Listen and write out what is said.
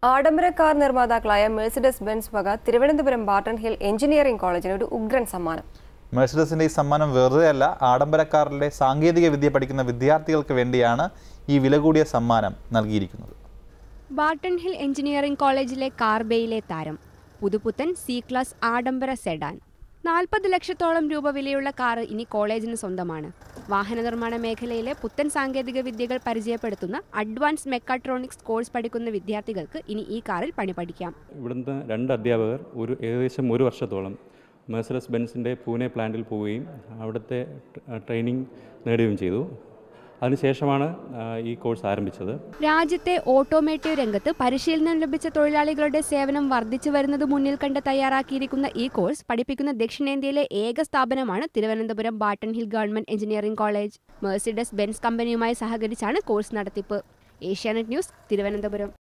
ആഡംബര car നിർമ്മാതാക്കളായ Mercedes Benz വക Thiruvananthapuram Barton Hill engineering കോളേജിന് ഒരു ഉഗ്രൻ സമ്മാനം. മെഴ്സിഡസിന്റെ ഈ സമ്മാനം വെറുതെയല്ല, ആഡംബര കാറിലെ സാങ്കേതിക വിദ്യ പഠിക്കുന്ന വിദ്യാർത്ഥികൾക്ക് വേണ്ടിയാണ് ഈ വില കൂടിയ സമ്മാനം നൽകിയിരിക്കുന്നത്. ബാർട്ടൺ ഹിൽ എഞ്ചിനീയറിംഗ് കോളേജിലെ കാർ ബേയിലെ താരം പുതുപുത്തൻ സി ക്ലാസ് ആഡംബര സെഡാൻ. 40 ലക്ഷത്തോളം രൂപ വിലയുള്ള കാർ ഇനി കോളേജിന് സ്വന്തമാണ്. വാഹന നിർമ്മാണ മേഖലയിലെ പുത്തൻ സാങ്കേതിക വിദ്യകൾ പരിചയപ്പെടുത്തുന്ന അഡ്വാൻസ് മെക്കാട്രോണിക്സ് കോഴ്സ് പഠിക്കുന്ന വിദ്യാർത്ഥികൾക്ക് ഇനി ഈ കാറിൽ പണി പഠിക്കാം. ഇവിടുന്ന് 2 അധ്യാപകർ ഏകദേശം 1 വർഷത്തോളം മെഴ്സിഡസ് ബെൻസിൻ്റെ പൂനെ പ്ലാന്റിൽ പോവുകയും അവിടുത്തെ ട്രെയിനിങ് നേടുകയും ചെയ്തു. അതിനുശേഷമാണ് ഈ കോഴ്സ് ആരംഭിച്ചത്. രാജ്യത്തെ ഓട്ടോമോട്ടീവ് രംഗത്ത് പരിശീലനം ലഭിച്ച തൊഴിലാളികളുടെ സേവനം വർദ്ധിച്ചു വരുന്നത് മുന്നിൽ കണ്ട് തയ്യാറാക്കിയിരിക്കുന്ന ഈ കോഴ്സ് പഠിപ്പിക്കുന്ന ദക്ഷിണേന്ത്യയിലെ ഏക സ്ഥാപനമാണ് Thiruvananthapuram Barton Hill government engineering college. Mercedes Benz കമ്പനിയുമായി സഹകരിച്ചാണ് കോഴ്സ് നടത്തിപ്പ്. ഏഷ്യാനെറ്റ് ന്യൂസ്, തിരുവനന്തപുരം.